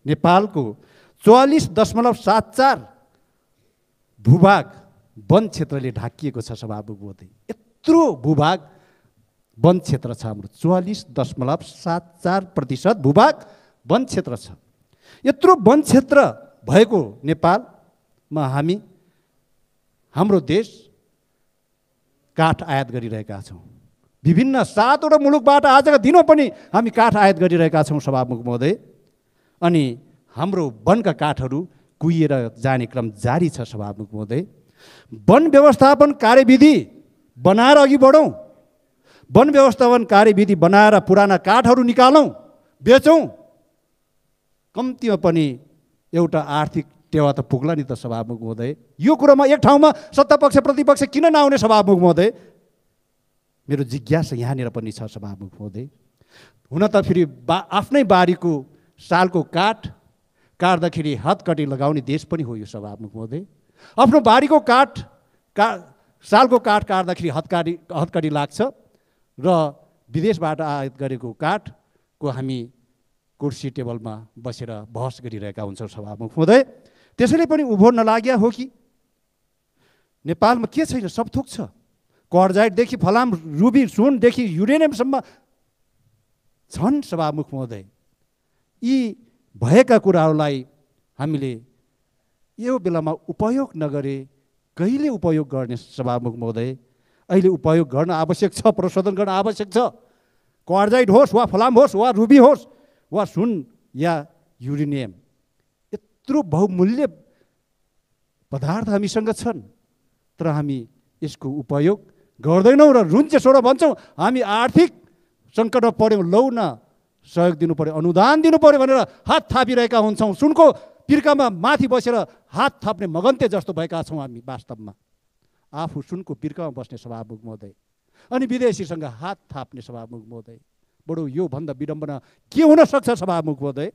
नेपालको 44.74 भूभाग वन क्षेत्रले ढाकिएको छ सभामुख महोदय। यत्रो भूभाग वन क्षेत्र छ हाम्रो, 44.74% भूभाग वन क्षेत्र छ। यत्रो वन क्षेत्र भएको नेपालमा हाम्रो देश काठ आयात गरिरहेका छौँ। विभिन्न 7वटा मुलुकबाट आजका दिनमा पनि हामी काठ आयात गरिरहेका छौँ सभामुख महोदय। अनि हाम्रो वनका काठहरू कुहिएर जाने क्रम जारी छ सभामुख महोदय। वन व्यवस्थापन कार्यविधि बनाएर अघि बढौँ। वन व्यवस्थापन कार्यविधि बनाएर पुराना काठहरू निकालौँ, बेचौँ। कम्तीमा पनि एउटा आर्थिक टेवा त पुग्ला नि त सभामुख महोदय। यो कुरामा एक ठाउँमा सत्तापक्ष प्रतिपक्ष किन नआउने सभामुख महोदय? मेरो जिज्ञासा यहाँनिर पनि छ सभामुख महोदय। हुन त फेरि आफ्नै बारीको सालको काठ काट्दाखेरि हतकडी लगाउने देश पनि हो यो सभामुख महोदय। आफ्नो बारीको सालको काठ काट्दाखेरि हतकडी लाग्छ र विदेशबाट आयात गरेको काठको हामी कुर्सी टेबलमा बसेर बहस गरिरहेका हुन्छौँ सभामुख महोदय। त्यसैले पनि उभो नलाग्या हो कि? नेपालमा के छैन? सब थोक छ। क्वार्जाइटदेखि फलाम, रुबी, सुनदेखि युरेनियमसम्म छन् सभामुख महोदय। यी भएका कुराहरूलाई हामीले यो बेलामा उपयोग नगरे कहिले उपयोग गर्ने सभामुख महोदय? अहिले उपयोग गर्न आवश्यक छ, प्रशोधन गर्न आवश्यक छ। क्वार्जाइट होस् वा फलाम होस् वा रुबी होस् वा सुन या युरेनियम, यत्रो बहुमूल्य पदार्थ हामीसँग छन्, तर हामी यसको उपयोग गर्दैनौँ र रुन्चेसोडा भन्छौँ। हामी आर्थिक सङ्कटमा पऱ्यौँ, लौ न सहयोग दिनु पऱ्यो, अनुदान दिनु पऱ्यो भनेर हात थापिरहेका हुन्छौँ। सुनको पिर्कामा माथि बसेर हात थाप्ने मगन्ते जस्तो भएका छौँ हामी वास्तवमा। आफू सुनको पिर्कामा बस्ने सभामुख महोदय अनि विदेशीसँग हात थाप्ने सभामुख महोदय। बडो योभन्दा विडम्बना के हुन सक्छ सभामुख महोदय?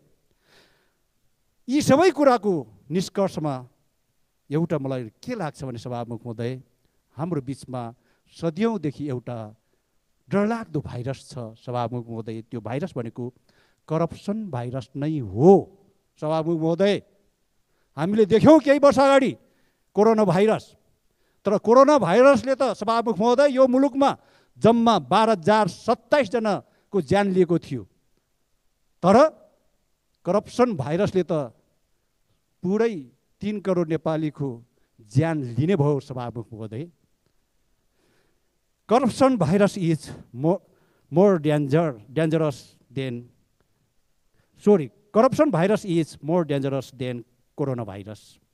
यी सबै कुराको निष्कर्षमा एउटा मलाई के लाग्छ भने सभामुख महोदय, हाम्रो बिचमा सदियौँदेखि एउटा डरलाग्दो भाइरस छ सभामुख महोदय। त्यो भाइरस भनेको करप्सन भाइरस नै हो सभामुख महोदय। हामीले देख्यौँ केही वर्ष अगाडि कोरोना भाइरस, तर कोरोना भाइरसले त सभामुख महोदय यो मुलुकमा जम्मा 12,027 जनाको ज्यान लिएको थियो, तर करप्सन भाइरसले त पुरै 3 करोड नेपालीको ज्यान लिने भयो सभामुख महोदय। Corruption virus is more dangerous than corona virus.